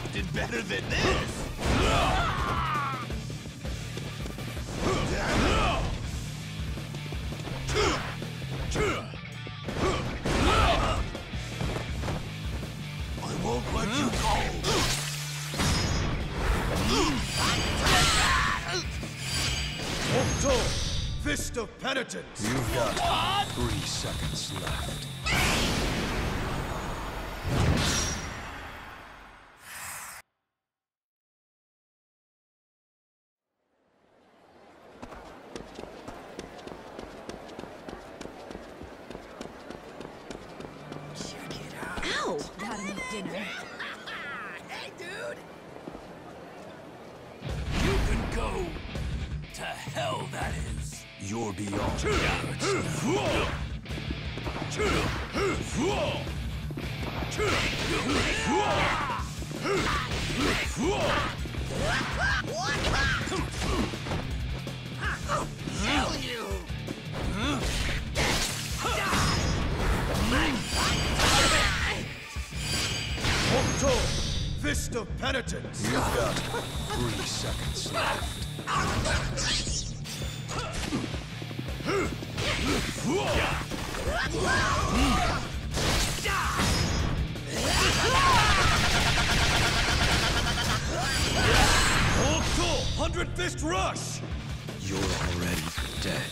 did better than this! I won't let you go! Octo! Fist of Penitence! You've got 3 seconds left. Ow! Gotta make dinner. Hey, dude! You can go to hell, that is. You're beyond. Kill you! Octo! Fist of Penitence! You've got 3 seconds left. Octo! 100 Fist Rush! You're already dead.